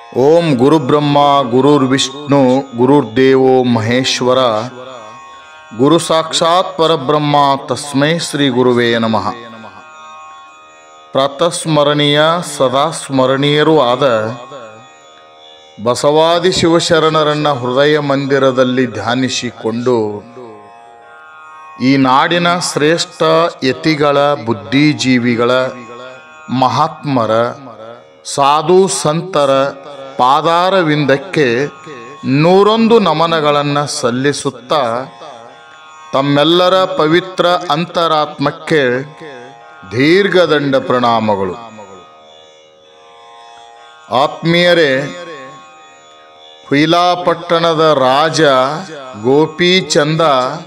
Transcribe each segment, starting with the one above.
ಓಂ ಗುರುಬ್ರಹ್ಮ ಗುರುರ್ವಿಷ್ಣು ಗುರುರ್ದೇವೋ ಮಹೇಶ್ವರ ಗುರು ಸಾಕ್ಷಾತ್ ಪರಬ್ರಹ್ಮ ತಸ್ಮೈ ಶ್ರೀ ಗುರುವೇ ನಮಃ. ಪ್ರಾತಸ್ಮರಣೀಯ ಸದಾ ಸ್ಮರಣೀಯರೂ ಆದ ಬಸವಾದಿ ಶಿವಶರಣರನ್ನ ಹೃದಯ ಮಂದಿರದಲ್ಲಿ ಧ್ಯಾನಿಸಿಕೊಂಡು ಈ ನಾಡಿನ ಶ್ರೇಷ್ಠ ಯತಿಗಳ, ಬುದ್ಧಿಜೀವಿಗಳ, ಮಹಾತ್ಮರ, ಸಾಧು ಸಂತರ ಪಾದಾರವಿಂದಕ್ಕೆ 101 ನಮನಗಳನ್ನು ಸಲ್ಲಿಸುತ್ತಾ ತಮ್ಮೆಲ್ಲರ ಪವಿತ್ರ ಅಂತರಾತ್ಮಕ್ಕೆ ದೀರ್ಘದಂಡ ಪ್ರಣಾಮಗಳು. ಆತ್ಮೀಯರೇ, ಹುಯಿಲಾಪಟ್ಟಣದ ರಾಜ ಗೋಪಿಚಂದ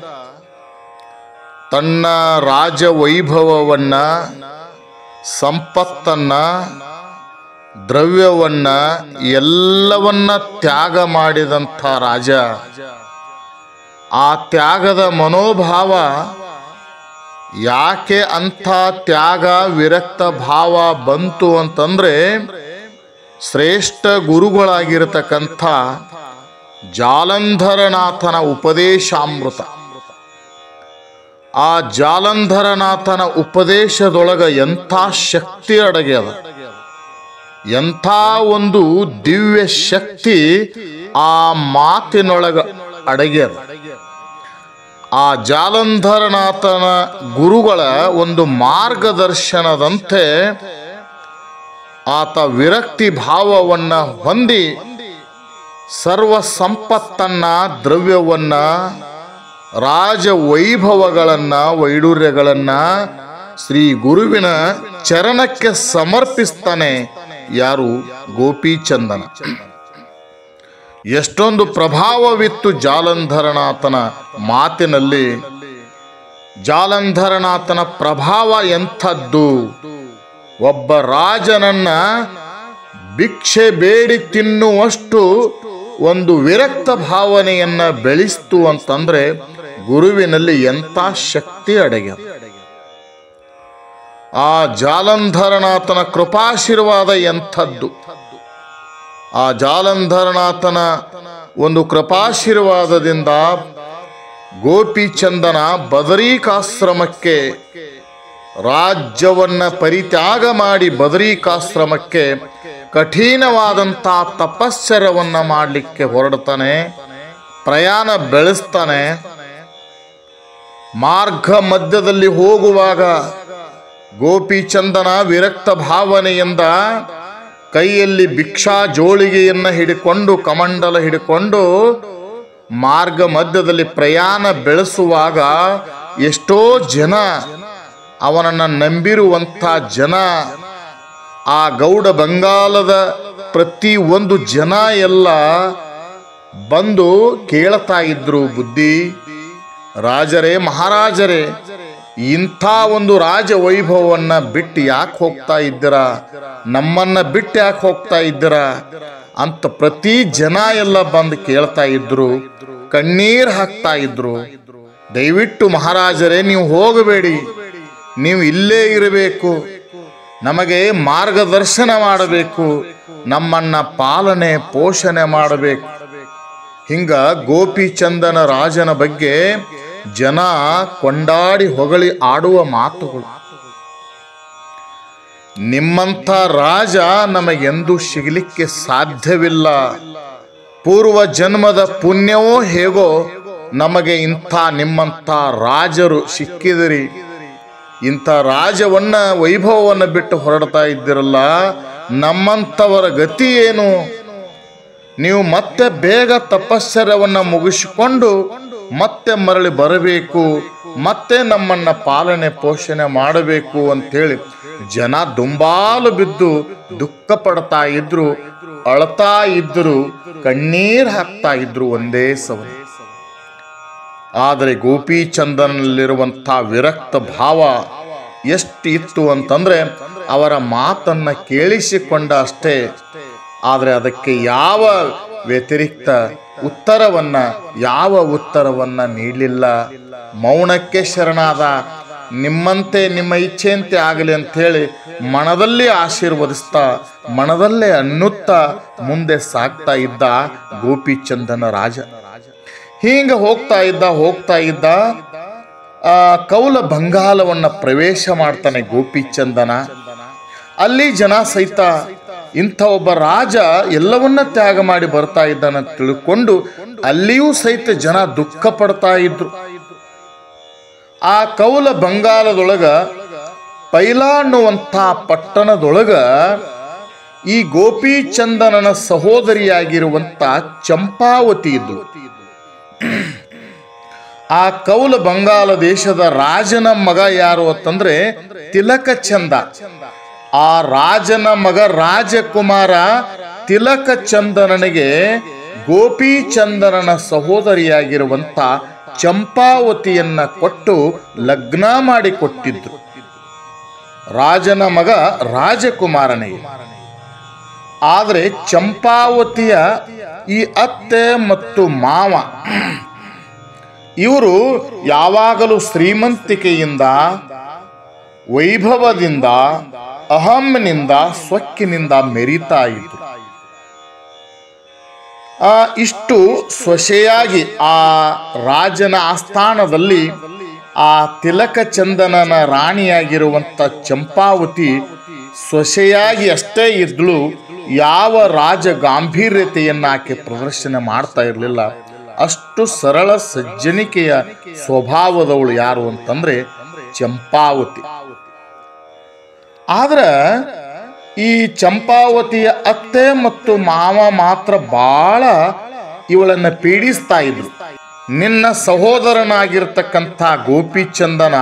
ತನ್ನ ರಾಜ ವೈಭವವನ್ನ, ಸಂಪತ್ತನ್ನ, ದ್ರವ್ಯವನ್ನ ಎಲ್ಲವನ್ನ ತ್ಯಾಗ ಮಾಡಿದಂಥ ರಾಜ. ಆ ತ್ಯಾಗದ ಮನೋಭಾವ ಯಾಕೆ ಅಂಥ ತ್ಯಾಗ ವಿರಕ್ತ ಭಾವ ಬಂತು ಅಂತಂದ್ರೆ, ಶ್ರೇಷ್ಠ ಗುರುಗಳಾಗಿರತಕ್ಕಂಥ ಜಾಲಂಧರನಾಥನ ಉಪದೇಶಾಮೃತ. ಆ ಜಾಲಂಧರನಾಥನ ಉಪದೇಶದೊಳಗ ಎಂಥ ಶಕ್ತಿ ಅಡಗ್ಯದ, ಎಂಥ ಒಂದು ದಿವ್ಯ ಶಕ್ತಿ ಆ ಮಾತಿನೊಳಗ ಅಡಗ್ಯದ. ಆ ಜಾಲಂಧರನಾಥನ ಗುರುಗಳ ಒಂದು ಮಾರ್ಗದರ್ಶನದಂತೆ ಆತ ವಿರಕ್ತಿ ಭಾವವನ್ನ ಹೊಂದಿ ಸರ್ವ ಸಂಪತ್ತನ್ನ, ದ್ರವ್ಯವನ್ನ, ರಾಜ ವೈಭವಗಳನ್ನ, ವೈಡೂರ್ಯಗಳನ್ನ ಶ್ರೀ ಗುರುವಿನ ಚರಣಕ್ಕೆ ಸಮರ್ಪಿಸ್ತಾನೆ. ಯಾರು? ಗೋಪಿಚಂದನ. ಎಷ್ಟೊಂದು ಪ್ರಭಾವವಿತ್ತು ಜಾಲಂಧರನಾಥನ ಮಾತಿನಲ್ಲಿ. ಜಾಲಂಧರನಾಥನ ಪ್ರಭಾವ ಎಂಥದ್ದು? ಒಬ್ಬ ರಾಜನನ್ನ ಭಿಕ್ಷೆ ಬೇಡಿ ತಿನ್ನುವಷ್ಟು ಒಂದು ವಿರಕ್ತ ಭಾವನೆಯನ್ನ ಬೆಳೆಸ್ತು ಅಂತಂದ್ರೆ ಗುರುವಿನಲ್ಲಿ ಎಂಥ ಶಕ್ತಿ ಅಡಗ್ಯದ. ಆ ಜಾಲಂಧರನಾಥನ ಕೃಪಾಶೀರ್ವಾದ ಎಂಥದ್ದು? ಆ ಜಾಲಂಧರನಾಥನ ಒಂದು ಕೃಪಾಶೀರ್ವಾದದಿಂದ ಗೋಪಿಚಂದನ ಬದರಿಕಾಶ್ರಮಕ್ಕೆ, ರಾಜ್ಯವನ್ನ ಪರಿತ್ಯಾಗ ಮಾಡಿ ಬದರಿಕಾಶ್ರಮಕ್ಕೆ ಕಠಿಣವಾದಂಥ ತಪಶ್ಚರ್ಯವನ್ನ ಮಾಡಲಿಕ್ಕೆ ಹೊರಡ್ತಾನೆ. ಪ್ರಯಾಣ ಬೆಳೆಸ್ತಾನೆ. ಮಾರ್ಗ ಮಧ್ಯದಲ್ಲಿ ಹೋಗುವಾಗ ಗೋಪಿಚಂದನ ವಿರಕ್ತ ಭಾವನೆಯಿಂದ ಕೈಯಲ್ಲಿ ಭಿಕ್ಷಾ ಜೋಳಿಗೆಯನ್ನು ಹಿಡಿಕೊಂಡು, ಕಮಂಡಲ ಹಿಡಿಕೊಂಡು ಮಾರ್ಗ ಮಧ್ಯದಲ್ಲಿ ಪ್ರಯಾಣ ಬೆಳೆಸುವಾಗ ಎಷ್ಟೋ ಜನ, ಅವನನ್ನು ನಂಬಿರುವಂಥ ಜನ, ಆ ಗೌಡ ಬಂಗಾಲದ ಪ್ರತಿ ಒಂದು ಜನ ಎಲ್ಲ ಬಂದು ಕೇಳ್ತಾ ಇದ್ರು, ಬುದ್ಧಿ ರಾಜರೇ, ಮಹಾರಾಜರೇ, ಇಂಥ ಒಂದು ರಾಜ ವೈಭವವನ್ನ ಬಿಟ್ಟು ಯಾಕೆ ಹೋಗ್ತಾ ಇದ್ದೀರಾ? ನಮ್ಮನ್ನ ಬಿಟ್ಟು ಯಾಕೆ ಹೋಗ್ತಾ ಇದ್ದೀರಾ ಅಂತ ಪ್ರತಿ ಜನ ಎಲ್ಲ ಬಂದು ಕೇಳ್ತಾ ಇದ್ರು, ಕಣ್ಣೀರು ಹಾಕ್ತಾ ಇದ್ರು. ದಯವಿಟ್ಟು ಮಹಾರಾಜರೇ, ನೀವು ಹೋಗಬೇಡಿ, ನೀವು ಇಲ್ಲೇ ಇರಬೇಕು, ನಮಗೆ ಮಾರ್ಗದರ್ಶನ ಮಾಡಬೇಕು, ನಮ್ಮನ್ನ ಪಾಲನೆ ಪೋಷಣೆ ಮಾಡಬೇಕು. ಹಿಂಗ ಗೋಪಿಚಂದನ ರಾಜನ ಬಗ್ಗೆ ಜನ ಕೊಂಡಾಡಿ ಹೊಗಳಿ ಆಡುವ ಮಾತುಗಳು. ನಿಮ್ಮಂಥ ರಾಜ ನಮಗೆಂದೂ ಸಿಗಲಿಕ್ಕೆ ಸಾಧ್ಯವಿಲ್ಲ. ಪೂರ್ವ ಜನ್ಮದ ಪುಣ್ಯವೋ ಹೇಗೋ ನಮಗೆ ಇಂಥ ನಿಮ್ಮಂಥ ರಾಜರು ಸಿಕ್ಕಿದಿರಿ. ಇಂಥ ರಾಜವನ್ನ, ವೈಭವವನ್ನು ಬಿಟ್ಟು ಹೊರಡ್ತಾ ಇದ್ದಿರಲ್ಲ, ನಮ್ಮಂಥವರ ಗತಿ ಏನು? ನೀವು ಮತ್ತೆ ಬೇಗ ತಪಶ್ಚರ್ಯವನ್ನ ಮುಗಿಸಿಕೊಂಡು ಮತ್ತೆ ಮರಳಿ ಬರಬೇಕು, ಮತ್ತೆ ನಮ್ಮನ್ನ ಪಾಲನೆ ಪೋಷಣೆ ಮಾಡಬೇಕು ಅಂತೇಳಿ ಜನ ದುಂಬಾಲು ಬಿದ್ದು ದುಃಖ ಪಡ್ತಾ ಇದ್ರು, ಅಳ್ತಾ ಇದ್ರು, ಕಣ್ಣೀರು ಹಾಕ್ತಾ ಇದ್ರು ಒಂದೇ ಸಮ. ಆದರೆ ಗೋಪಿಚಂದನಲ್ಲಿರುವಂಥ ವಿರಕ್ತ ಭಾವ ಎಷ್ಟು ಇತ್ತು ಅಂತಂದ್ರೆ, ಅವರ ಮಾತನ್ನ ಕೇಳಿಸಿಕೊಂಡ ಅಷ್ಟೇ, ಆದರೆ ಅದಕ್ಕೆ ಯಾವ ವ್ಯತಿರಿಕ್ತ ಉತ್ತರವನ್ನ ನೀಡಲಿಲ್ಲ. ಮೌನಕ್ಕೆ ಶರಣಾದ. ನಿಮ್ಮಂತೆ ನಿಮ್ಮ ಇಚ್ಛೆಯಂತೆ ಆಗಲಿ ಅಂಥೇಳಿ ಮನದಲ್ಲಿ ಆಶೀರ್ವದಿಸ್ತಾ ಮನದಲ್ಲೇ ಅನ್ನುತ್ತಾ ಮುಂದೆ ಸಾಗ್ತಾ ಇದ್ದ ಗೋಪಿಚಂದನ ರಾಜ. ಹೀಗೆ ಹೋಗ್ತಾ ಇದ್ದ ಕೌಲ ಬಂಗಾಲವನ್ನು ಪ್ರವೇಶ ಮಾಡ್ತಾನೆ ಗೋಪಿಚಂದನ. ಅಲ್ಲಿ ಜನ ಸಹಿತ ಇಂಥ ಒಬ್ಬ ರಾಜ ಎಲ್ಲವನ್ನ ತ್ಯಾಗ ಮಾಡಿ ಬರ್ತಾ ಇದ್ದಾನೆ ತಿಳ್ಕೊಂಡು ಅಲ್ಲಿಯೂ ಸಹಿತ ಜನ ದುಃಖ ಪಡ್ತಾ ಇದ್ರು. ಆ ಕೌಲ ಬಂಗಾಲದೊಳಗ ಪೈಲ ಅನ್ನುವಂಥ ಪಟ್ಟಣದೊಳಗ ಈ ಗೋಪಿಚಂದನನ ಸಹೋದರಿಯಾಗಿರುವಂಥ ಚಂಪಾವತಿ ಇದ್ಳು. ಆ ಕೌಲ ಬಂಗಾಲ ದೇಶದ ರಾಜನ ಮಗ ಯಾರು ಅಂತಂದ್ರೆ ತಿಲಕಚಂದ. ಆ ರಾಜನ ಮಗ ರಾಜಕುಮಾರ ತಿಲಕಚಂದನನಿಗೆ ಗೋಪಿಚಂದನನ ಸಹೋದರಿಯಾಗಿರುವಂಥ ಚಂಪಾವತಿಯನ್ನ ಕೊಟ್ಟು ಲಗ್ನ ಮಾಡಿ ಕೊಟ್ಟಿದ್ರು. ರಾಜನ ಮಗ ರಾಜಕುಮಾರನಿಗೆ. ಆದರೆ ಚಂಪಾವತಿಯ ಈ ಅತ್ತೆ ಮತ್ತು ಮಾವ ಇವರು ಯಾವಾಗಲೂ ಶ್ರೀಮಂತಿಕೆಯಿಂದ, ವೈಭವದಿಂದ, ಅಹಂನಿಂದ, ಸೊಕ್ಕಿನಿಂದ ಮೆರೀತಾ ಇದ್ರು. ಇಷ್ಟು ಸೊಸೆಯಾಗಿ ಆ ರಾಜನ ಆಸ್ಥಾನದಲ್ಲಿ ಆ ತಿಲಕಚಂದನನ ರಾಣಿಯಾಗಿರುವಂಥ ಚಂಪಾವತಿ ಸೊಸೆಯಾಗಿ ಅಷ್ಟೇ ಇದ್ಳು. ಯಾವ ರಾಜ ಗಾಂಭೀರ್ಯತೆಯನ್ನು ಆಕೆ ಪ್ರದರ್ಶನ ಮಾಡ್ತಾ ಇರಲಿಲ್ಲ. ಅಷ್ಟು ಸರಳ ಸಜ್ಜನಿಕೆಯ ಸ್ವಭಾವದವಳು ಯಾರು ಅಂತಂದ್ರೆ ಚಂಪಾವತಿ. ಆದ್ರೆ ಈ ಚಂಪಾವತಿಯ ಅತ್ತೆ ಮತ್ತು ಮಾವ ಮಾತ್ರ ಬಹಳ ಇವಳನ್ನ ಪೀಡಿಸ್ತಾ ಇದ್ರು. ನಿನ್ನ ಸಹೋದರನಾಗಿರ್ತಕ್ಕಂಥ ಗೋಪಿಚಂದನ,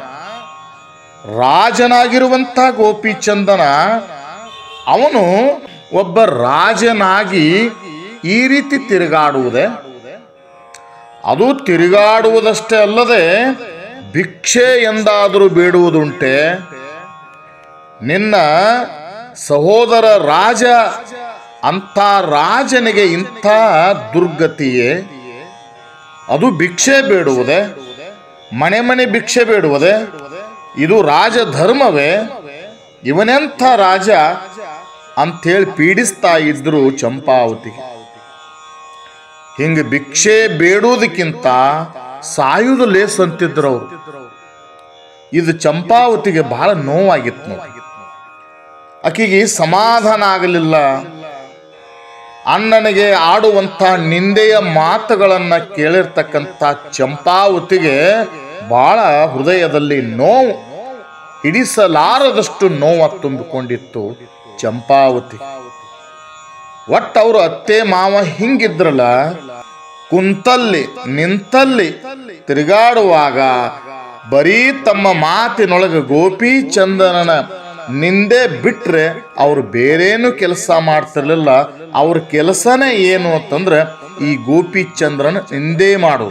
ರಾಜನಾಗಿರುವಂಥ ಗೋಪಿಚಂದನ, ಅವನು ಒಬ್ಬ ರಾಜನಾಗಿ ಈ ರೀತಿ ತಿರುಗಾಡುವುದೇ, ಅದು ತಿರುಗಾಡುವುದಷ್ಟೇ ಅಲ್ಲದೆ ಭಿಕ್ಷೆ ಎಂದಾದರೂ ಬೇಡುವುದುಂಟೆ? ನಿನ್ನ ಸಹೋದರ ರಾಜ, ಅಂಥ ರಾಜನಿಗೆ ಇಂಥ ದುರ್ಗತಿಯೇ? ಅದು ಭಿಕ್ಷೆ ಬೇಡುವುದೇ? ಮನೆ ಮನೆ ಭಿಕ್ಷೆ ಬೇಡುವುದೇ? ಇದು ರಾಜಧರ್ಮವೇ? ಇವನೆಂಥ ರಾಜ ಅಂಥೇಳಿ ಪೀಡಿಸ್ತಾ ಇದ್ರು ಚಂಪಾವತಿಗೆ. ಹಿಂಗೆ ಭಿಕ್ಷೆ ಬೇಡುವುದಕ್ಕಿಂತ ಸಾಯುವುದು ಲೇಸ್ ಅಂತಿದ್ರು ಅವರು. ಇದು ಚಂಪಾವತಿಗೆ ಬಹಳ ನೋವಾಗಿತ್ತು. ಆಕೆಗೆ ಸಮಾಧಾನ ಆಗಲಿಲ್ಲ. ಅಣ್ಣನಿಗೆ ಆಡುವಂಥ ನಿಂದೆಯ ಮಾತುಗಳನ್ನ ಕೇಳಿರ್ತಕ್ಕಂಥ ಚಂಪಾವತಿಗೆ ಬಹಳ ಹೃದಯದಲ್ಲಿ ನೋವು, ಹಿಡಿಸಲಾರದಷ್ಟು ನೋವು ತುಂಬಿಕೊಂಡಿತ್ತು ಚಂಪಾವತಿ. ಒಟ್ಟು ಅವರು ಅತ್ತೆ ಮಾವ ಹಿಂಗಿದ್ರಲ್ಲ, ಕುಂತಲ್ಲಿ ನಿಂತಲ್ಲಿ ತಿರುಗಾಡುವಾಗ ಬರೀ ತಮ್ಮ ಮಾತಿನೊಳಗೆ ಗೋಪಿಚಂದನನ ನಿಂದೆ ಬಿಟ್ರೆ ಅವ್ರು ಬೇರೇನು ಕೆಲಸ ಮಾಡ್ತಿರ್ಲಿಲ್ಲ. ಅವ್ರ ಕೆಲಸನೇ ಏನು ಅಂತಂದ್ರೆ ಈ ಗೋಪಿಚಂದ್ರನ ನಿಂದೆ ಮಾಡೋದು.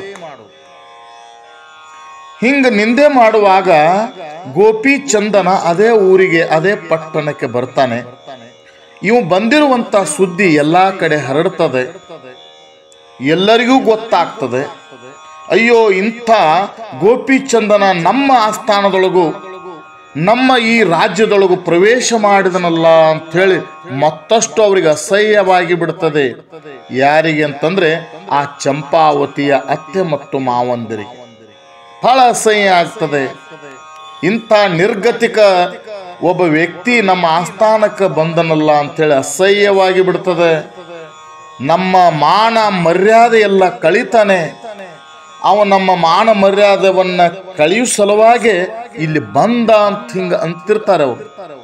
ಹಿಂಗ ನಿಂದೆ ಮಾಡುವಾಗ ಗೋಪಿಚಂದನ ಅದೇ ಊರಿಗೆ, ಅದೇ ಪಟ್ಟಣಕ್ಕೆ ಬರ್ತಾನೆ. ಇವು ಬಂದಿರುವಂತ ಸುದ್ದಿ ಎಲ್ಲಾ ಕಡೆ ಹರಡ್ತದೆ, ಎಲ್ಲರಿಗೂ ಗೊತ್ತಾಗ್ತದೆ. ಅಯ್ಯೋ, ಇಂಥ ಗೋಪಿಚಂದನ ನಮ್ಮ ಆಸ್ಥಾನದೊಳಗೂ ನಮ್ಮ ಈ ರಾಜ್ಯದೊಳಗೂ ಪ್ರವೇಶ ಮಾಡಿದನಲ್ಲ ಅಂಥೇಳಿ ಮತ್ತಷ್ಟು ಅವರಿಗೆ ಅಸಹ್ಯವಾಗಿ ಬಿಡ್ತದೆ. ಯಾರಿಗೆ ಅಂತಂದ್ರೆ ಆ ಚಂಪಾವತಿಯ ಅತ್ತೆ ಮತ್ತು ಮಾವಂದಿರಿಗೆ ಬಹಳ ಅಸಹ್ಯ ಆಗ್ತದೆ. ಇಂಥ ನಿರ್ಗತಿಕ ಒಬ್ಬ ವ್ಯಕ್ತಿ ನಮ್ಮ ಆಸ್ಥಾನಕ್ಕೆ ಬಂದನಲ್ಲ ಅಂಥೇಳಿ ಅಸಹ್ಯವಾಗಿ ಬಿಡ್ತದೆ. ನಮ್ಮ ಮಾನ ಮರ್ಯಾದೆ ಎಲ್ಲ ಕಳೀತಾನೆ. ಅವ ನಮ್ಮ ಮಾನ ಮರ್ಯಾದೆಯನ್ನ ಕಳೆಯುವ ಸಲುವಾಗಿ ಇಲ್ಲಿ ಬಂದ ಅಂತ ಹಿಂಗ ಅಂತಿರ್ತಾರೆ ಅವರು.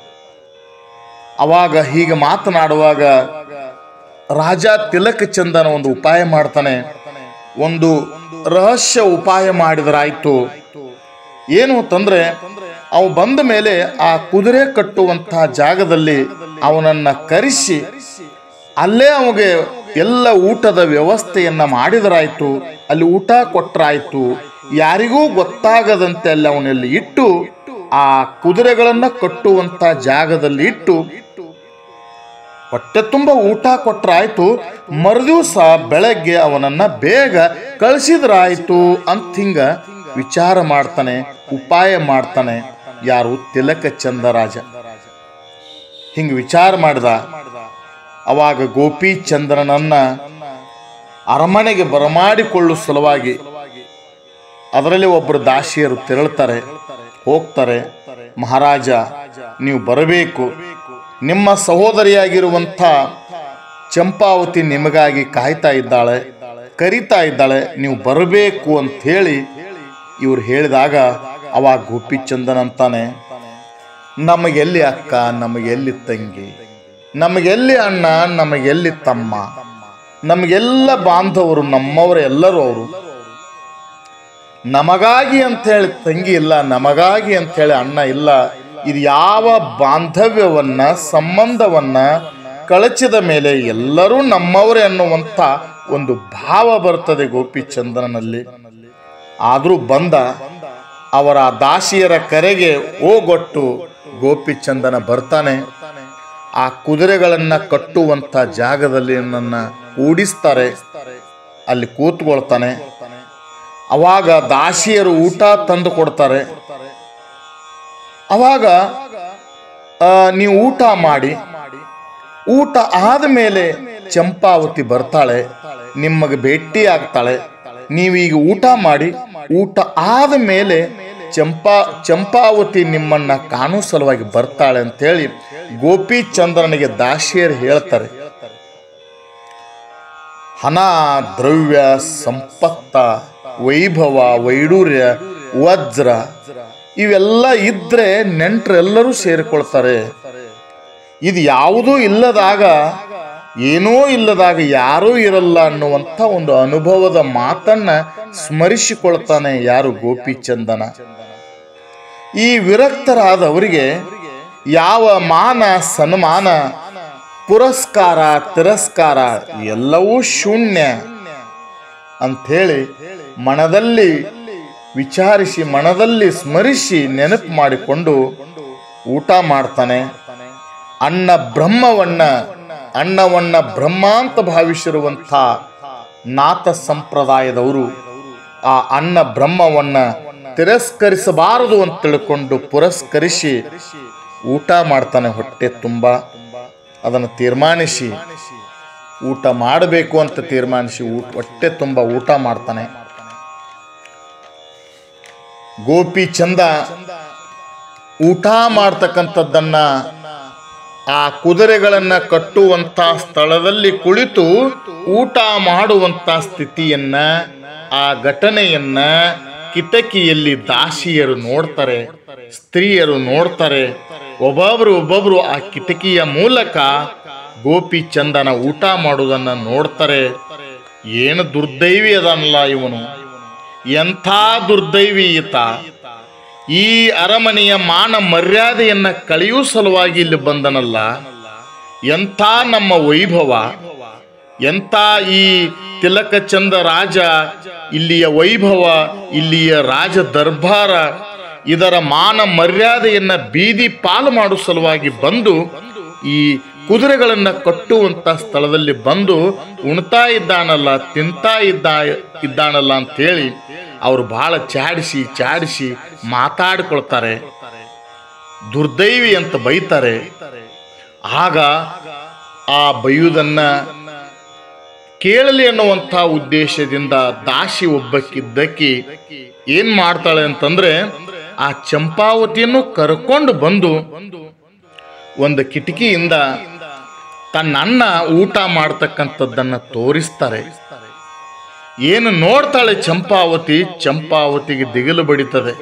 ಅವಾಗ ಹೀಗೆ ಮಾತನಾಡುವಾಗ ರಾಜ ತಿಲಕಚಂದನ ಒಂದು ಉಪಾಯ ಮಾಡ್ತಾನೆ. ಒಂದು ರಹಸ್ಯ ಉಪಾಯ ಮಾಡಿದ್ರಾಯ್ತು. ಏನು ಅಂತಂದ್ರೆ, ಅವು ಬಂದ ಮೇಲೆ ಆ ಕುದುರೆ ಕಟ್ಟುವಂತಹ ಜಾಗದಲ್ಲಿ ಅವನನ್ನ ಕರೆಸಿ ಅಲ್ಲೇ ಅವನಿಗೆ ಎಲ್ಲ ಊಟದ ವ್ಯವಸ್ಥೆಯನ್ನ ಮಾಡಿದರಾಯ್ತು. ಅಲ್ಲಿ ಊಟ ಕೊಟ್ಟರಾಯ್ತು. ಯಾರಿಗೂ ಗೊತ್ತಾಗದಂತೆ ಅಲ್ಲಿ ಅವನಲ್ಲಿ ಇಟ್ಟು ಆ ಕುದುರೆಗಳನ್ನ ಕಟ್ಟುವಂತ ಜಾಗದಲ್ಲಿ ಇಟ್ಟು ಹೊಟ್ಟೆ ತುಂಬ ಊಟ ಕೊಟ್ಟರಾಯ್ತು. ಮರುದಿವಸ ಬೆಳಗ್ಗೆ ಅವನನ್ನ ಬೇಗ ಕಳಿಸಿದ್ರಾಯ್ತು ಅಂತ ಹಿಂಗ ವಿಚಾರ ಮಾಡ್ತಾನೆ, ಉಪಾಯ ಮಾಡ್ತಾನೆ. ಯಾರು? ತಿಲಕ ಚಂದರಾಜ. ಹಿಂಗೆ ವಿಚಾರ ಮಾಡಿದ. ಅವಾಗ ಗೋಪಿಚಂದ್ರನನ್ನ ಅರಮನೆಗೆ ಬರಮಾಡಿಕೊಳ್ಳುವ ಸಲುವಾಗಿ ಅದರಲ್ಲಿ ಒಬ್ಬರು ದಾಸಿಯರು ತೆರಳುತ್ತಾರೆ, ಹೋಗ್ತಾರೆ. ಮಹಾರಾಜ, ನೀವು ಬರಬೇಕು, ನಿಮ್ಮ ಸಹೋದರಿಯಾಗಿರುವಂಥ ಚಂಪಾವತಿ ನಿಮಗಾಗಿ ಕಾಯ್ತಾ ಇದ್ದಾಳೆ, ಕರಿತಾ ಇದ್ದಾಳೆ, ನೀವು ಬರಬೇಕು ಅಂತ ಹೇಳಿ ಇವ್ರು ಹೇಳಿದಾಗ ಅವಾಗ ಗೋಪಿಚಂದನ್ ಅಂತಾನೆ, ನಮಗೆಲ್ಲಿ ಅಕ್ಕ, ನಮಗೆಲ್ಲಿ ತಂಗಿ, ನಮಗೆಲ್ಲಿ ಅಣ್ಣ, ನಮಗೆಲ್ಲಿ ತಮ್ಮ, ನಮಗೆಲ್ಲ ಬಾಂಧವರು, ನಮ್ಮವರು ಎಲ್ಲರೂ ಅವರು. ನಮಗಾಗಿ ಅಂಥೇಳಿ ತಂಗಿ ಇಲ್ಲ, ನಮಗಾಗಿ ಅಂಥೇಳಿ ಅಣ್ಣ ಇಲ್ಲ. ಇದು ಯಾವ ಬಾಂಧವ್ಯವನ್ನ, ಸಂಬಂಧವನ್ನ ಕಳಚಿದ ಮೇಲೆ ಎಲ್ಲರೂ ನಮ್ಮವರೇ ಅನ್ನುವಂಥ ಒಂದು ಭಾವ ಬರ್ತದೆ ಗೋಪಿಚಂದನಲ್ಲಿ. ಆದರೂ ಬಂದ ಅವರ ದಾಸಿಯರ ಕರೆಗೆ ಓಗೊಟ್ಟು ಗೋಪಿಚಂದನ ಬರ್ತಾನೆ. ಆ ಕುದುರೆಗಳನ್ನ ಕಟ್ಟುವಂಥ ಜಾಗದಲ್ಲಿ ನನ್ನ ಕೂಡಿಸ್ತಾರೆ, ಅಲ್ಲಿ ಕೂತ್ಕೊಳ್ತಾನೆ. ಅವಾಗ ದಾಸಿಯರು ಊಟ ತಂದು ಕೊಡ್ತಾರೆ. ಅವಾಗ ನೀವು ಊಟ ಮಾಡಿ, ಊಟ ಆದಮೇಲೆ ಚಂಪಾವತಿ ಬರ್ತಾಳೆ, ನಿಮಗೆ ಭೇಟಿ ಆಗ್ತಾಳೆ. ನೀವೀಗ ಊಟ ಮಾಡಿ, ಊಟ ಆದ ಮೇಲೆ ಚಂಪಾವತಿ ನಿಮ್ಮನ್ನ ಕಾಣೋ ಸಲುವಾಗಿ ಬರ್ತಾಳೆ ಅಂತೇಳಿ ಗೋಪಿಚಂದ್ರನಿಗೆ ದಾಸಿಯರು ಹೇಳ್ತಾರೆ. ಹಣ, ದ್ರವ್ಯ, ಸಂಪತ್ತ, ವೈಭವ, ವೈಡೂರ್ಯ, ವಜ್ರ ಇವೆಲ್ಲ ಇದ್ರೆ ನೆಂಟರೆಲ್ಲರೂ ಸೇರಿಕೊಳ್ತಾರೆ. ಇದು ಯಾವುದೂ ಇಲ್ಲದಾಗ, ಏನೂ ಇಲ್ಲದಾಗ ಯಾರೂ ಇರಲ್ಲ ಅನ್ನುವಂಥ ಒಂದು ಅನುಭವದ ಮಾತನ್ನ ಸ್ಮರಿಸಿಕೊಳ್ತಾನೆ ಯಾರು? ಗೋಪಿಚಂದನ. ಈ ವಿರಕ್ತರಾದವರಿಗೆ ಯಾವ ಮಾನ, ಸನ್ಮಾನ, ಪುರಸ್ಕಾರ, ತಿರಸ್ಕಾರ ಎಲ್ಲವೂ ಶೂನ್ಯ ಅಂಥೇಳಿ ಮನದಲ್ಲಿ ವಿಚಾರಿಸಿ, ಮನದಲ್ಲಿ ಸ್ಮರಿಸಿ, ನೆನಪು ಮಾಡಿಕೊಂಡು ಊಟ ಮಾಡ್ತಾನೆ. ಅನ್ನವನ್ನ ಬ್ರಹ್ಮ ಅಂತ ಭಾವಿಸಿರುವಂಥ ನಾಥ ಸಂಪ್ರದಾಯದವರು ಆ ಅನ್ನ ಬ್ರಹ್ಮವನ್ನ ತಿರಸ್ಕರಿಸಬಾರದು ಅಂತ ತಿಳ್ಕೊಂಡು ಪುರಸ್ಕರಿಸಿ ಊಟ ಮಾಡ್ತಾನೆ. ಹೊಟ್ಟೆ ತುಂಬ ಅದನ್ನು ತೀರ್ಮಾನಿಸಿ ಊಟ ಮಾಡಬೇಕು ಅಂತ ತೀರ್ಮಾನಿಸಿ ಹೊಟ್ಟೆ ತುಂಬ ಊಟ ಮಾಡ್ತಾನೆ. ಗೋಪಿಚಂದ ಊಟ ಮಾಡ್ತಕ್ಕಂಥದ್ದನ್ನ ಆ ಕುದುರೆಗಳನ್ನ ಕಟ್ಟುವಂತ ಸ್ಥಳದಲ್ಲಿ ಕುಳಿತು ಊಟ ಮಾಡುವಂತ ಸ್ಥಿತಿಯನ್ನ, ಆ ಘಟನೆಯನ್ನ ಕಿಟಕಿಯಲ್ಲಿ ದಾಸಿಯರು ನೋಡ್ತಾರೆ, ಸ್ತ್ರೀಯರು ನೋಡ್ತಾರೆ. ಒಬ್ಬೊಬ್ರು ಆ ಕಿಟಕಿಯ ಮೂಲಕ ಗೋಪಿಚಂದನ ಊಟ ಮಾಡುವುದನ್ನ ನೋಡ್ತಾರೆ. ಏನು ದುರ್ದೈವಿ ಅದನ್ನಲ್ಲ ಇವನು, ಎಂಥ ದುರ್ದೈವಿ ಈತ. ಈ ಅರಮನೆಯ ಮಾನ ಮರ್ಯಾದೆಯನ್ನ ಕಳೆಯುವ ಸಲುವಾಗಿ ಇಲ್ಲಿ ಬಂದನಲ್ಲ. ಎಂಥ ನಮ್ಮ ವೈಭವ, ಎಂಥ ಈ ತಿಲಕಚಂದ ರಾಜ, ಇಲ್ಲಿಯ ವೈಭವ, ಇಲ್ಲಿಯ ರಾಜ ದರ್ಬಾರ, ಇದರ ಮಾನ ಮರ್ಯಾದೆಯನ್ನ ಬೀದಿ ಪಾಲು ಮಾಡುವ ಸಲುವಾಗಿ ಬಂದು ಈ ಕುದುರೆಗಳನ್ನ ಕಟ್ಟುವಂತ ಸ್ಥಳದಲ್ಲಿ ಬಂದು ಉಣ್ತಾ ಇದ್ದಾನಲ್ಲ, ತಿಂತಾ ಇದ್ದಾನಲ್ಲ ಅಂತೇಳಿ ಅವರು ಬಹಳ ಚಾಡಿಸಿ ಮಾತಾಡ್ಕೊಳ್ತಾರೆ. ದುರ್ದೈವಿ ಅಂತ ಬೈತಾರೆ. ಆಗ ಆ ಬೈಯುವುದನ್ನ ಕೇಳಲಿ ಅನ್ನುವಂಥ ಉದ್ದೇಶದಿಂದ ದಾಸಿ ಒಬ್ಬಕ್ಕಿದ್ದಕ್ಕಿ ಏನ್ ಮಾಡ್ತಾಳೆ ಅಂತಂದ್ರೆ, ಆ ಚಂಪಾವತಿಯನ್ನು ಕರ್ಕೊಂಡು ಬಂದು ಒಂದು ಕಿಟಕಿಯಿಂದ ತನ್ನ ಅಣ್ಣ ಊಟ ಮಾಡ್ತಕ್ಕಂಥದ್ದನ್ನ ತೋರಿಸ್ತಾರೆ. ಏನು ನೋಡ್ತಾಳೆ ಚಂಪಾವತಿಗೆ ದಿಗಿಲು ಬಡಿತದೆ.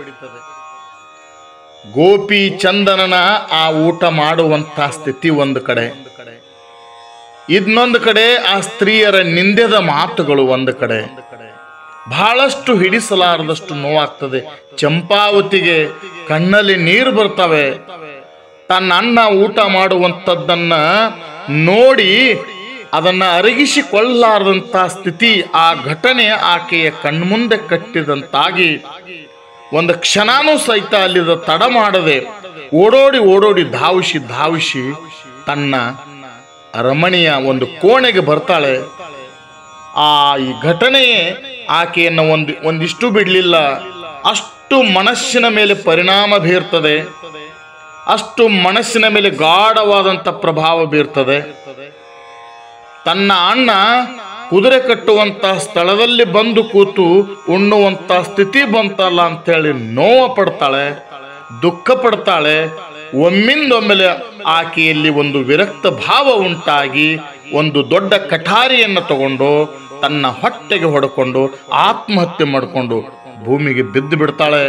ಗೋಪಿಚಂದನನ ಆ ಊಟ ಮಾಡುವಂತ ಸ್ಥಿತಿ ಒಂದು ಕಡೆ, ಇನ್ನೊಂದು ಕಡೆ ಆ ಸ್ತ್ರೀಯರ ನಿಂದೆದ ಮಾತುಗಳು ಒಂದು ಕಡೆ, ಬಹಳಷ್ಟು ಹಿಡಿಸಲಾರದಷ್ಟು ನೋವಾಗ್ತದೆ. ಚಂಪಾವತಿಗೆ ಕಣ್ಣಲ್ಲಿ ನೀರು ಬರ್ತವೆ. ತನ್ನ ಅಣ್ಣ ಊಟ ಮಾಡುವಂಥದ್ದನ್ನ ನೋಡಿ ಅದನ್ನ ಅರಗಿಸಿಕೊಳ್ಳಾರದಂತ ಸ್ಥಿತಿ, ಆ ಘಟನೆ ಆಕೆಯ ಕಣ್ಮುಂದೆ ಕಟ್ಟಿದಂತಾಗಿ ಒಂದು ಕ್ಷಣನೂ ಸಹಿತ ಅಲ್ಲಿದ ತಡ ಮಾಡದೆ ಓಡೋಡಿ ಧಾವಿಸಿ ತನ್ನ ಅರಮನೆಯ ಒಂದು ಕೋಣೆಗೆ ಬರ್ತಾಳೆ. ಈ ಘಟನೆಯೇ ಆಕೆಯನ್ನು ಒಂದಿಷ್ಟು ಬಿಡಲಿಲ್ಲ. ಅಷ್ಟು ಮನಸ್ಸಿನ ಮೇಲೆ ಪರಿಣಾಮ ಬೀರ್ತದೆ, ಅಷ್ಟು ಮನಸ್ಸಿನ ಮೇಲೆ ಗಾಢವಾದಂಥ ಪ್ರಭಾವ ಬೀರ್ತದೆ. ತನ್ನ ಅಣ್ಣ ಕುದುರೆ ಕಟ್ಟುವಂಥ ಸ್ಥಳದಲ್ಲಿ ಬಂದು ಕೂತು ಉಣ್ಣುವಂಥ ಸ್ಥಿತಿ ಬಂತಲ್ಲ ಅಂತೇಳಿ ನೋವು ಪಡ್ತಾಳೆ, ದುಃಖ ಪಡ್ತಾಳೆ. ಒಮ್ಮಿಂದೊಮ್ಮೆಲೆ ಆಕೆಯಲ್ಲಿ ಒಂದು ವಿರಕ್ತ ಭಾವ ಉಂಟಾಗಿ ಒಂದು ದೊಡ್ಡ ಕಠಾರಿಯನ್ನು ತಗೊಂಡು ತನ್ನ ಹೊಟ್ಟೆಗೆ ಹೊಡ್ಕೊಂಡು ಆತ್ಮಹತ್ಯೆ ಮಾಡಿಕೊಂಡು ಭೂಮಿಗೆ ಬಿದ್ದು ಬಿಡ್ತಾಳೆ.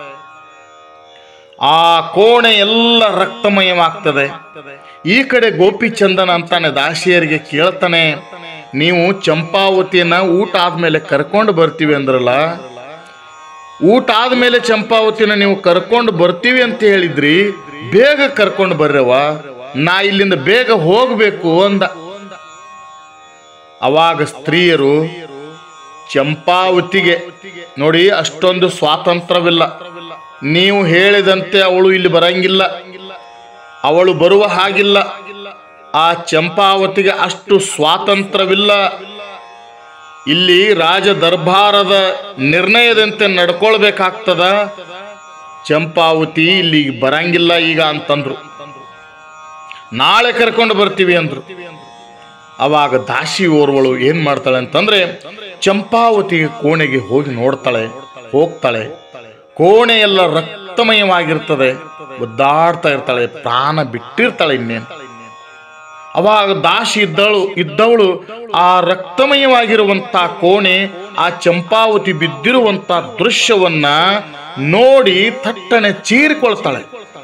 ಆ ಕೋಣೆ ಎಲ್ಲ ರಕ್ತಮಯವಾಗ್ತದೆ. ಈ ಕಡೆ ಗೋಪಿಚಂದನ ಅಂತಾನೆ ದಾಸಿಯರಿಗೆ ಕೇಳ್ತಾನೆ, ನೀವು ಚಂಪಾವತಿಯನ್ನ ಊಟ ಆದ್ಮೇಲೆ ಕರ್ಕೊಂಡು ಬರ್ತೀವಿ ಅಂದ್ರಲ್ಲ, ಊಟ ಆದ್ಮೇಲೆ ಚಂಪಾವತಿನ ನೀವು ಕರ್ಕೊಂಡು ಬರ್ತೀವಿ ಅಂತ ಹೇಳಿದ್ರಿ, ಬೇಗ ಕರ್ಕೊಂಡು ಬರ್ರವ, ನಾ ಇಲ್ಲಿಂದ ಬೇಗ ಹೋಗ್ಬೇಕು ಅಂದ. ಅವಾಗ ಸ್ತ್ರೀಯರು ಚಂಪಾವತಿಗೆ ನೋಡಿ ಅಷ್ಟೊಂದು ಸ್ವಾತಂತ್ರ್ಯವಿಲ್ಲ, ನೀವು ಹೇಳಿದಂತೆ ಅವಳು ಇಲ್ಲಿ ಬರಂಗಿಲ್ಲ, ಅವಳು ಬರುವ ಹಾಗಿಲ್ಲ, ಆ ಚಂಪಾವತಿಗೆ ಅಷ್ಟು ಸ್ವಾತಂತ್ರ್ಯವಿಲ್ಲ, ಇಲ್ಲಿ ರಾಜ ದರ್ಬಾರದ ನಿರ್ಣಯದಂತೆ ನಡ್ಕೊಳ್ಬೇಕಾಗ್ತದ, ಚಂಪಾವತಿ ಇಲ್ಲಿ ಬರಂಗಿಲ್ಲ ಈಗ ಅಂತಂದ್ರು. ನಾಳೆ ಕರ್ಕೊಂಡು ಬರ್ತೀವಿ ಅಂದ್ರು. ಅವಾಗ ದಾಸಿ ಓರ್ವಳು ಏನ್ ಮಾಡ್ತಾಳೆ ಅಂತಂದ್ರೆ ಚಂಪಾವತಿಗೆ ಕೋಣೆಗೆ ಹೋಗಿ ನೋಡ್ತಾಳೆ, ಹೋಗ್ತಾಳೆ. ಕೋಣೆ ಎಲ್ಲ ರಕ್ತಮಯವಾಗಿರ್ತದೆ, ಒದ್ದಾಡ್ತಾ ಇರ್ತಾಳೆ, ಪ್ರಾಣ ಬಿಟ್ಟಿರ್ತಾಳೆ ಇನ್ನೇನು. ಅವಾಗ ದಾಸಿ ಇದ್ದವಳು ಆ ರಕ್ತಮಯವಾಗಿರುವಂತ ಕೋಣೆ, ಆ ಚಂಪಾವತಿ ಬಿದ್ದಿರುವಂತ ದೃಶ್ಯವನ್ನ ನೋಡಿ ತಟ್ಟನೆ ಚೀರಿಕೊಳ್ತಾಳೆ.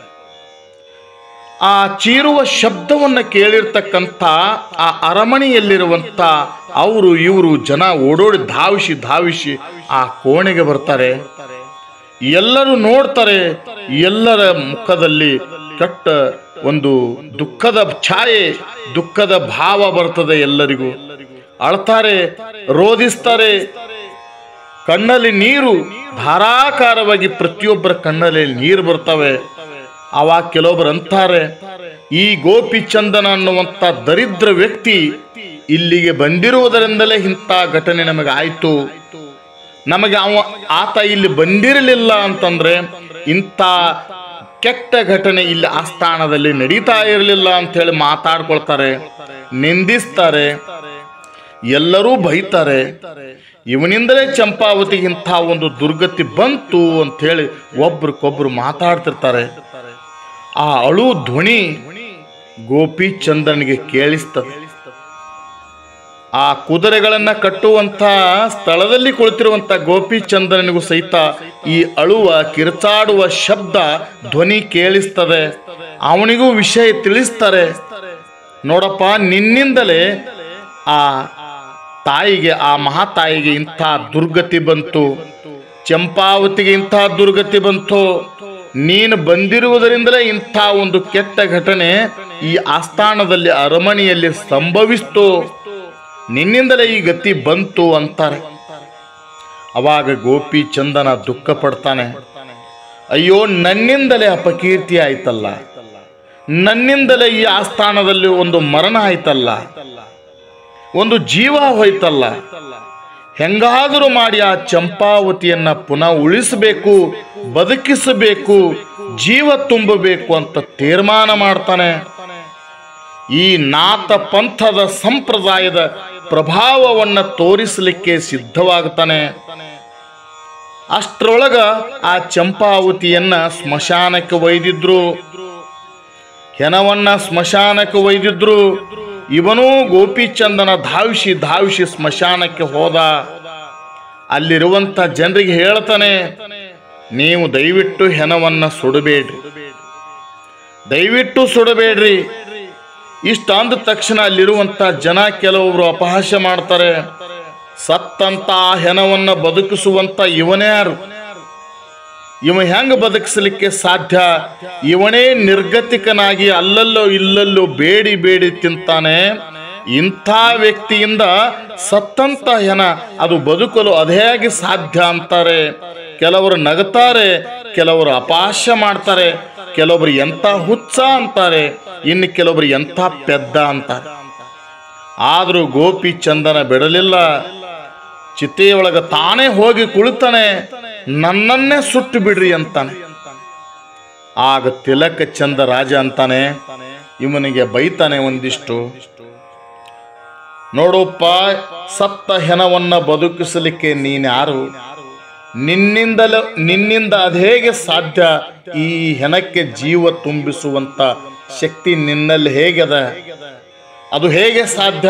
ಆ ಚೀರುವ ಶಬ್ದವನ್ನ ಕೇಳಿರ್ತಕ್ಕಂಥ ಆ ಅರಮನೆಯಲ್ಲಿರುವಂತ ಅವರು ಇವರು ಜನ ಓಡೋಡಿ ಧಾವಿಸಿ ಆ ಕೋಣೆಗೆ ಬರ್ತಾರೆ. ಎಲ್ಲರೂ ನೋಡ್ತಾರೆ, ಎಲ್ಲರ ಮುಖದಲ್ಲಿ ಕೆಟ್ಟ ಒಂದು ದುಃಖದ ಛಾಯೆ, ದುಃಖದ ಭಾವ ಬರ್ತದೆ. ಎಲ್ಲರಿಗೂ ಅಳ್ತಾರೆ, ರೋಧಿಸ್ತಾರೆ, ಕಣ್ಣಲ್ಲಿ ನೀರು ಧಾರಾಕಾರವಾಗಿ ಪ್ರತಿಯೊಬ್ಬರ ಕಣ್ಣಲ್ಲಿ ನೀರು ಬರ್ತವೆ. ಅವಾಗ ಕೆಲವೊಬ್ಬರು ಅಂತಾರೆ, ಈ ಗೋಪಿಚಂದನ ಅನ್ನುವಂಥ ದರಿದ್ರ ವ್ಯಕ್ತಿ ಇಲ್ಲಿಗೆ ಬಂದಿರುವುದರಿಂದಲೇ ಇಂಥ ಘಟನೆ ನಮಗೆ ಆಯ್ತು, ನಮಗೆ ಆತ ಇಲ್ಲಿ ಬಂದಿರಲಿಲ್ಲ ಅಂತಂದ್ರೆ ಇಂಥ ಕೆಟ್ಟ ಘಟನೆ ಇಲ್ಲಿ ಆಸ್ಥಾನದಲ್ಲಿ ನಡೀತಾ ಇರಲಿಲ್ಲ ಅಂತ ಹೇಳಿ ಮಾತಾಡ್ಕೊಳ್ತಾರೆ, ನಿಂದಿಸ್ತಾರೆ, ಎಲ್ಲರೂ ಬೈತಾರೆ. ಇವನಿಂದಲೇ ಚಂಪಾವತಿಗೆ ಇಂಥ ಒಂದು ದುರ್ಗತಿ ಬಂತು ಅಂತ ಹೇಳಿ ಒಬ್ರಿಗೊಬ್ರು ಮಾತಾಡ್ತಿರ್ತಾರೆ. ಆ ಅಳು ಧ್ವನಿ ಗೋಪಿಚಂದನಿಗೆ ಕೇಳಿಸ್ತದೆ. ಆ ಕುದುರೆಗಳನ್ನ ಕಟ್ಟುವಂತ ಸ್ಥಳದಲ್ಲಿ ಕುಳಿತಿರುವಂತ ಗೋಪಿಚಂದನಿಗೂ ಸಹಿತ ಈ ಅಳುವ ಕಿರ್ಚಾಡುವ ಶಬ್ದ ಧ್ವನಿ ಕೇಳಿಸ್ತದೆ. ಅವನಿಗೂ ವಿಷಯ ತಿಳಿಸ್ತಾರೆ. ನೋಡಪ್ಪ, ನಿನ್ನಿಂದಲೇ ಆ ತಾಯಿಗೆ, ಆ ಮಹಾತಾಯಿಗೆ ಇಂಥ ದುರ್ಗತಿ ಬಂತು, ಚಂಪಾವತಿಗೆ ಇಂಥ ದುರ್ಗತಿ ಬಂತು, ನೀನು ಬಂದಿರುವುದರಿಂದಲೇ ಇಂಥ ಒಂದು ಕೆಟ್ಟ ಘಟನೆ ಈ ಆಸ್ಥಾನದಲ್ಲಿ ಅರಮನೆಯಲ್ಲಿ ಸಂಭವಿಸ್ತು, ನಿನ್ನಿಂದಲೇ ಈ ಗತಿ ಬಂತು ಅಂತಾರೆ. ಅವಾಗ ಗೋಪಿಚಂದನ ದುಃಖ ಪಡ್ತಾನೆ. ಅಯ್ಯೋ, ನನ್ನಿಂದಲೇ ಅಪಕೀರ್ತಿ ಆಯ್ತಲ್ಲ, ನನ್ನಿಂದಲೇ ಈ ಆಸ್ಥಾನದಲ್ಲಿ ಒಂದು ಮರಣ ಆಯ್ತಲ್ಲ, ಒಂದು ಜೀವ ಹೋಯ್ತಲ್ಲ, ಹೆಂಗಾದರೂ ಮಾಡಿ ಆ ಚಂಪಾವತಿಯನ್ನ ಪುನಃ ಉಳಿಸಬೇಕು, ಬದುಕಿಸಬೇಕು, ಜೀವ ತುಂಬಬೇಕು ಅಂತ ತೀರ್ಮಾನ ಮಾಡ್ತಾನೆ. ಈ ನಾಥ ಪಂಥದ ಸಂಪ್ರದಾಯದ ಪ್ರಭಾವವನ್ನ ತೋರಿಸಲಿಕ್ಕೆ ಸಿದ್ಧವಾಗ್ತಾನೆ. ಅಷ್ಟರೊಳಗ ಆ ಚಂಪಾವತಿಯನ್ನ ಸ್ಮಶಾನಕ್ಕೆ ಒಯ್ದಿದ್ರು, ಹೆಣವನ್ನ ಸ್ಮಶಾನಕ್ಕೆ ಒಯ್ದಿದ್ರು. ಇವನೂ ಗೋಪಿಚಂದನ ಧಾವಿಸಿ ಸ್ಮಶಾನಕ್ಕೆ ಹೋದ. ಅಲ್ಲಿರುವಂತ ಜನರಿಗೆ ಹೇಳ್ತಾನೆ, ನೀವು ದಯವಿಟ್ಟು ಹೆಣವನ್ನ ಸುಡಬೇಡ್ರಿ, ದಯವಿಟ್ಟು ಸುಡಬೇಡ್ರಿ. ಇಷ್ಟ ಅಂದ ತಕ್ಷಣ ಅಲ್ಲಿರುವಂತ ಜನ ಕೆಲವೊಬ್ರು ಅಪಹಾಸ್ಯ ಮಾಡ್ತಾರೆ. ಸತ್ತಂತ ಹೆಣವನ್ನ ಬದುಕಿಸುವಂತ ಇವನೇ ಯಾರು? ಇವ ಹೆಂಗ ಬದುಕಿಸಲಿಕ್ಕೆ ಸಾಧ್ಯ? ಇವನೇ ನಿರ್ಗತಿಕನಾಗಿ ಅಲ್ಲಲ್ಲೋ ಇಲ್ಲಲ್ಲೋ ಬೇಡಿ ತಿಂತಾನೆ. ಇಂಥ ವ್ಯಕ್ತಿಯಿಂದ ಸತ್ತಂತ ಹೆಣ ಅದು ಬದುಕಲು ಅದೇಗೆ ಸಾಧ್ಯ ಅಂತಾರೆ. ಕೆಲವರು ನಗುತ್ತಾರೆ, ಕೆಲವರು ಅಪಹಾಸ್ಯ ಮಾಡ್ತಾರೆ, ಕೆಲವೊಬ್ರು ಎಂಥ ಹುಚ್ಚ ಅಂತಾರೆ, ಇನ್ನು ಕೆಲವೊಬ್ರು ಎಂಥ ಪೆದ್ದ ಅಂತಾರೆ. ಆದರೂ ಗೋಪಿಚಂದನ ಬಿಡಲಿಲ್ಲ. ಚಿತೆಯೊಳಗ ತಾನೇ ಹೋಗಿ ಕುಳಿತಾನೆ. ನನ್ನನ್ನೇ ಸುಟ್ಟು ಬಿಡ್ರಿ ಅಂತಾನೆ. ಆಗ ತಿಲಕ ಚಂದ ರಾಜ ಅಂತಾನೆ, ಇವನಿಗೆ ಬೈತಾನೆ ಒಂದಿಷ್ಟು. ನೋಡಪ್ಪ, ಸತ್ತ ಹೆಣವನ್ನ ಬದುಕಿಸಲಿಕ್ಕೆ ನೀನ್ಯಾರು? ನಿನ್ನಿಂದ ಅದು ಹೇಗೆ ಸಾಧ್ಯ? ಈ ಹೆಣಕ್ಕೆ ಜೀವ ತುಂಬಿಸುವಂತ ಶಕ್ತಿ ನಿನ್ನಲ್ಲಿ ಹೇಗದ? ಅದು ಹೇಗೆ ಸಾಧ್ಯ?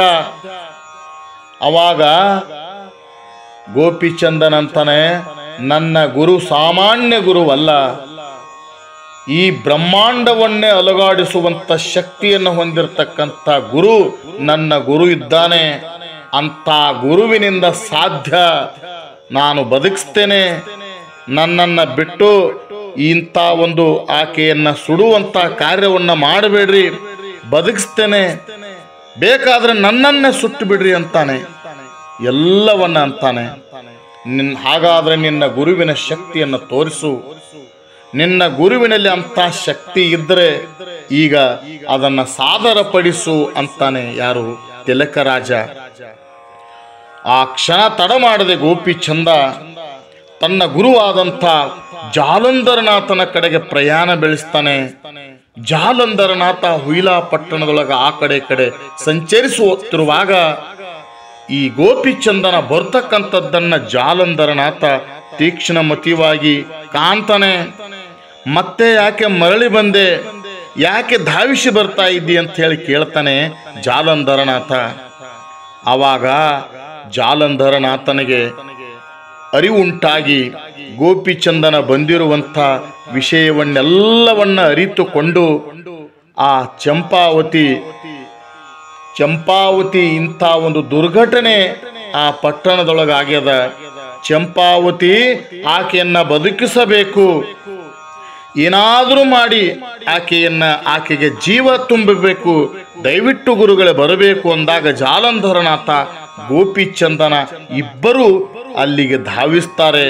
ಅವಾಗ ಗೋಪಿಚಂದನ್ ಅಂತಾನೆ, ನನ್ನ ಗುರು ಸಾಮಾನ್ಯ ಗುರುವಲ್ಲ, ಈ ಬ್ರಹ್ಮಾಂಡವನ್ನೇ ಅಲುಗಾಡಿಸುವಂತ ಶಕ್ತಿಯನ್ನು ಹೊಂದಿರತಕ್ಕಂಥ ಗುರು ನನ್ನ ಗುರು ಇದ್ದಾನೆ. ಅಂತ ಗುರುವಿನಿಂದ ಸಾಧ್ಯ. ನಾನು ಬದುಕಿಸ್ತೇನೆ. ನನ್ನನ್ನು ಬಿಟ್ಟು ಇಂಥ ಒಂದು ಆಕೆಯನ್ನ ಸುಡುವಂತ ಕಾರ್ಯವನ್ನ ಮಾಡಬೇಡ್ರಿ, ಬದುಕಿಸ್ತೇನೆ, ಬೇಕಾದ್ರೆ ನನ್ನನ್ನೇ ಸುಟ್ಟು ಬಿಡ್ರಿ ಅಂತಾನೆ. ಎಲ್ಲವನ್ನ ಅಂತಾನೆ. ಹಾಗಾದ್ರೆ ನಿನ್ನ ಗುರುವಿನ ಶಕ್ತಿಯನ್ನು ತೋರಿಸು. ನಿನ್ನ ಗುರುವಿನಲ್ಲಿ ಅಂತ ಶಕ್ತಿ ಇದ್ರೆ ಈಗ ಅದನ್ನ ಸಾದರಪಡಿಸು ಅಂತಾನೆ. ಯಾರು? ತಿಲಕರಾಜ. ಆ ಕ್ಷಣ ತಡ ಮಾಡದೆ ಗೋಪಿಚಂದ ತನ್ನ ಗುರುವಾದಂಥ ಜಾಲಂಧರನಾಥನ ಕಡೆಗೆ ಪ್ರಯಾಣ ಬೆಳೆಸ್ತಾನೆ. ಜಾಲಂಧರನಾಥ ಹುಯಿಲಾ ಪಟ್ಟಣದೊಳಗೆ ಆ ಕಡೆ ಸಂಚರಿಸುತ್ತಿರುವಾಗ ಈ ಗೋಪಿಚಂದನ ಬರ್ತಕ್ಕಂಥದ್ದನ್ನ ಜಾಲಂಧರನಾಥ ತೀಕ್ಷ್ಣ ಮತಿವಾಗಿ ಕಾಣ್ತಾನೆ. ಮತ್ತೆ ಯಾಕೆ ಮರಳಿ ಬಂದೆ, ಯಾಕೆ ಧಾವಿಸಿ ಬರ್ತಾ ಇದ್ದಿ ಅಂತ ಹೇಳಿ ಕೇಳ್ತಾನೆ ಜಾಲಂಧರನಾಥ. ಆವಾಗ ಜಾಲಂಧರನಾಥನಿಗೆ ಅರಿವುಂಟಾಗಿ ಗೋಪಿಚಂದನ ಬಂದಿರುವಂಥ ವಿಷಯವನ್ನೆಲ್ಲವನ್ನ ಅರಿತುಕೊಂಡು ಆ ಚಂಪಾವತಿ ಇಂಥ ಒಂದು ದುರ್ಘಟನೆ ಆ ಪಟ್ಟಣದೊಳಗಾಗ್ಯದ. ಚಂಪಾವತಿ ಆಕೆಯನ್ನ ಬದುಕಿಸಬೇಕು, ಏನಾದರೂ ಮಾಡಿ ಆಕೆಗೆ ಜೀವ ತುಂಬಬೇಕು, ದಯವಿಟ್ಟು ಗುರುಗಳೇ ಬರಬೇಕು ಅಂದಾಗ ಜಾಲಂಧರನಾಥ ಗೋಪಿಚಂದನ ಇಬ್ಬರು ಅಲ್ಲಿಗೆ ಧಾವಿಸ್ತಾರೆ.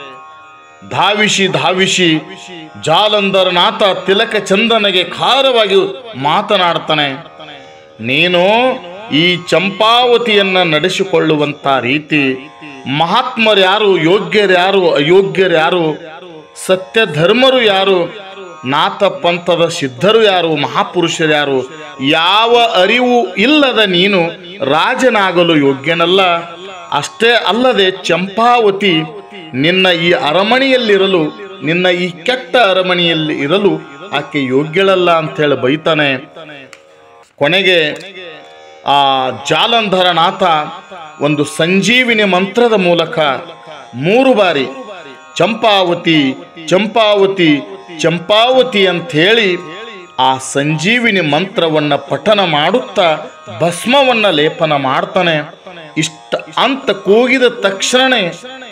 ಧಾವಿಸಿ ಜಾಲಂಧರನಾಥ ತಿಲಕ ಚಂದನಿಗೆ ಖಾರವಾಗಿ ಮಾತನಾಡ್ತಾನೆ. ನೀನು ಈ ಚಂಪಾವತಿಯನ್ನ ನಡೆಸಿಕೊಳ್ಳುವಂತ ರೀತಿ, ಮಹಾತ್ಮರ್ಯಾರು, ಯೋಗ್ಯರ್ಯಾರು, ಅಯೋಗ್ಯರ್ಯಾರು, ಸತ್ಯ ಧರ್ಮರು ಯಾರು, ನಾಥ ಪಂಥದ ಸಿದ್ಧರು ಯಾರು, ಮಹಾಪುರುಷರು ಯಾರು, ಯಾವ ಅರಿವು ಇಲ್ಲದ ನೀನು ರಾಜನಾಗಲು ಯೋಗ್ಯನಲ್ಲ. ಅಷ್ಟೇ ಅಲ್ಲದೆ ಚಂಪಾವತಿ ನಿನ್ನ ಈ ಅರಮನೆಯಲ್ಲಿರಲು, ನಿನ್ನ ಈ ಕೆಟ್ಟ ಅರಮನೆಯಲ್ಲಿ ಇರಲು ಆಕೆ ಯೋಗ್ಯಳಲ್ಲ ಅಂತೇಳಿ ಬೈತಾನೆ. ಕೊನೆಗೆ ಆ ಜಾಲಂಧರನಾಥ ಒಂದು ಸಂಜೀವಿನಿ ಮಂತ್ರದ ಮೂಲಕ 3 ಬಾರಿ ಚಂಪಾವತಿ ಚಂಪಾವತಿ ಚಂಪಾವತಿ ಅಂತ ಹೇಳಿ ಆ ಸಂಜೀವಿನಿ ಮಂತ್ರವನ್ನ ಪಠನ ಮಾಡುತ್ತಾ ಭಸ್ಮವನ್ನ ಲೇಪನ ಮಾಡ್ತಾನೆ. ಇಷ್ಟ ಅಂತ ಕೂಗಿದ ತಕ್ಷಣನೇ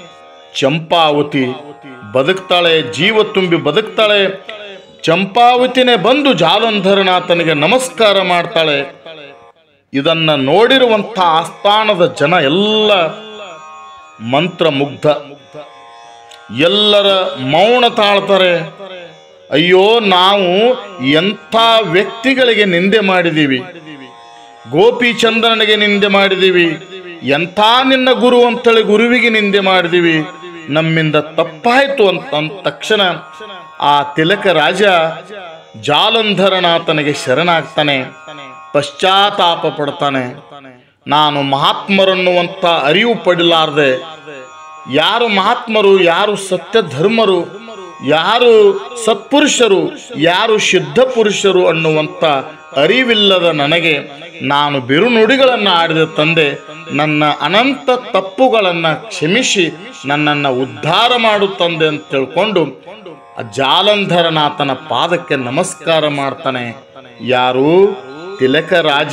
ಚಂಪಾವತಿ ಬದುಕ್ತಾಳೆ, ಜೀವ ತುಂಬಿ ಬದುಕ್ತಾಳೆ. ಚಂಪಾವತಿನೇ ಬಂದು ಜಾಲಂಧರನಾಥನಿಗೆ ನಮಸ್ಕಾರ ಮಾಡ್ತಾಳೆ. ಇದನ್ನ ನೋಡಿರುವಂಥ ಆಸ್ಥಾನದ ಜನ ಎಲ್ಲ ಮಂತ್ರಮುಗ್ಧ, ಎಲ್ಲರ ಮೌನ ತಾಳ್ತಾರೆ. ಅಯ್ಯೋ, ನಾವು ಎಂಥ ವ್ಯಕ್ತಿಗಳಿಗೆ ನಿಂದೆ ಮಾಡಿದೀವಿ, ಗೋಪಿಚಂದನಿಗೆ ನಿಂದೆ ಮಾಡಿದೀವಿ, ಎಂಥ ನಿನ್ನ ಗುರು ಅಂತೇಳಿ ಗುರುವಿಗೆ ನಿಂದೆ ಮಾಡಿದೀವಿ, ನಮ್ಮಿಂದ ತಪ್ಪಾಯ್ತು ಅಂತ ತಕ್ಷಣ ಆ ತಿಲಕ ರಾಜ ಜಾಲಂಧರನಾಥನಿಗೆ ಶರಣಾಗ್ತಾನೆ, ಪಶ್ಚಾತ್ತಾಪ ಪಡ್ತಾನೆ. ನಾನು ಮಹಾತ್ಮರನ್ನುವಂಥ ಅರಿವು ಪಡಲಾರ್ದೆ, ಯಾರು ಮಹಾತ್ಮರು, ಯಾರು ಸತ್ಯ ಧರ್ಮರು, ಯಾರು ಸತ್ಪುರುಷರು, ಯಾರು ಸಿದ್ಧ ಪುರುಷರು ಅನ್ನುವಂಥ ಅರಿವಿಲ್ಲದ ನನಗೆ ನಾನು ಬಿರುನುಡಿಗಳನ್ನು ಆಡಿದ ತಂದೆ, ನನ್ನ ಅನಂತ ತಪ್ಪುಗಳನ್ನು ಕ್ಷಮಿಸಿ ನನ್ನನ್ನು ಉದ್ಧಾರ ಮಾಡು ತಂದೆ ಅಂತ ತಿಳ್ಕೊಂಡು ಜಾಲಂಧರನಾಥನ ಪಾದಕ್ಕೆ ನಮಸ್ಕಾರ ಮಾಡ್ತಾನೆ. ಯಾರು? ತಿಲಕ ರಾಜ.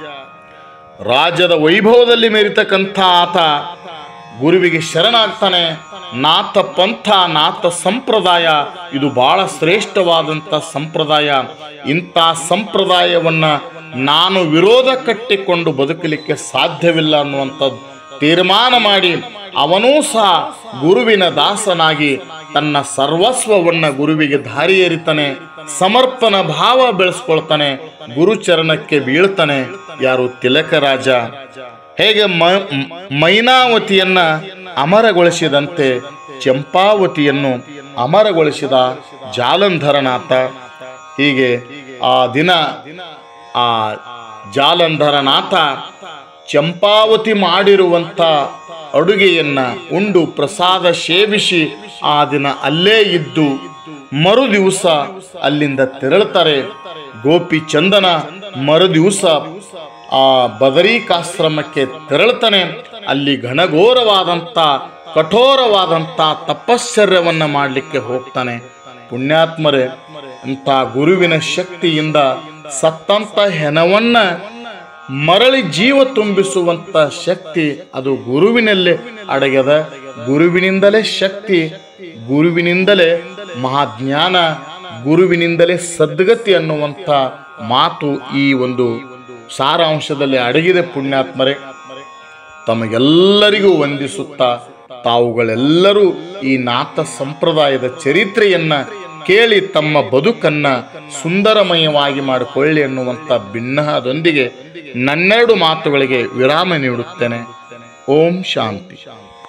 ರಾಜ್ಯದ ವೈಭವದಲ್ಲಿ ಮೆರಿತಕ್ಕಂಥ ಆತ ಗುರುವಿಗೆ ಶರಣಾಗ್ತಾನೆ. ನಾಥ ಪಂಥ, ನಾಥ ಸಂಪ್ರದಾಯ ಇದು ಬಹಳ ಶ್ರೇಷ್ಠವಾದಂಥ ಸಂಪ್ರದಾಯ. ಇಂಥ ಸಂಪ್ರದಾಯವನ್ನ ನಾನು ವಿರೋಧ ಕಟ್ಟಿಕೊಂಡು ಬದುಕಲಿಕ್ಕೆ ಸಾಧ್ಯವಿಲ್ಲ ಅನ್ನುವಂಥದ್ದು ತೀರ್ಮಾನ ಮಾಡಿ ಅವನೂ ಸಹ ಗುರುವಿನ ದಾಸನಾಗಿ ತನ್ನ ಸರ್ವಸ್ವವನ್ನ ಗುರುವಿಗೆ ದಾರಿ ಎರಿತಾನೆ, ಸಮರ್ಪಣ ಭಾವ ಬೆಳೆಸ್ಕೊಳ್ತಾನೆ, ಗುರುಚರಣಕ್ಕೆ ಬೀಳ್ತಾನೆ. ಯಾರು? ತಿಲಕ ರಾಜ. ಹೇಗೆ ಮೈನಾವತಿಯನ್ನ ಅಮರಗೊಳಿಸಿದಂತೆ ಚಂಪಾವತಿಯನ್ನು ಅಮರಗೊಳಿಸಿದ ಜಾಲಂಧರನಾಥ. ಹೀಗೆ ಆ ದಿನ ಆ ಜಾಲಂಧರನಾಥ ಚಂಪಾವತಿ ಮಾಡಿರುವಂಥ ಅಡುಗೆಯನ್ನ ಉಂಡು ಪ್ರಸಾದ ಸೇವಿಸಿ ಆ ದಿನ ಅಲ್ಲೇ ಇದ್ದು ಮರು ದಿವಸ ಅಲ್ಲಿಂದ ತೆರಳುತ್ತಾರೆ. ಗೋಪಿ ಚಂದನ ಮರು ದಿವಸ ಆ ಬದರಿಕಾಶ್ರಮಕ್ಕೆ ತೆರಳುತ್ತಾನೆ. ಅಲ್ಲಿ ಘನಘೋರವಾದಂಥ ಕಠೋರವಾದಂಥ ತಪಶ್ಚರ್ಯವನ್ನ ಮಾಡಲಿಕ್ಕೆ ಹೋಗ್ತಾನೆ. ಪುಣ್ಯಾತ್ಮರೇ, ಇಂಥ ಗುರುವಿನ ಶಕ್ತಿಯಿಂದ ಸತ್ತಂತ ಹೆಣವನ್ನ ಮರಳಿ ಜೀವ ತುಂಬಿಸುವಂತ ಶಕ್ತಿ ಅದು ಗುರುವಿನಲ್ಲೇ ಅಡಗ್ಯದ. ಗುರುವಿನಿಂದಲೇ ಶಕ್ತಿ, ಗುರುವಿನಿಂದಲೇ ಮಹಾಜ್ಞಾನ, ಗುರುವಿನಿಂದಲೇ ಸದ್ಗತಿ ಅನ್ನುವಂಥ ಮಾತು ಈ ಒಂದು ಸಾರಾಂಶದಲ್ಲಿ ಅಡಗಿದೆ. ಪುಣ್ಯಾತ್ಮರೇ, ತಮಗೆಲ್ಲರಿಗೂ ವಂದಿಸುತ್ತಾ ತಾವುಗಳೆಲ್ಲರೂ ಈ ನಾಥ ಸಂಪ್ರದಾಯದ ಚರಿತ್ರೆಯನ್ನ ಕೇಳಿ ತಮ್ಮ ಬದುಕನ್ನ ಸುಂದರಮಯವಾಗಿ ಮಾಡಿಕೊಳ್ಳಿ ಎನ್ನುವಂಥ ಭಿನ್ನಹದೊಂದಿಗೆ ನನ್ನೆರಡು ಮಾತುಗಳಿಗೆ ವಿರಾಮ ನೀಡುತ್ತೇನೆ. ಓಂ ಶಾಂತಿ.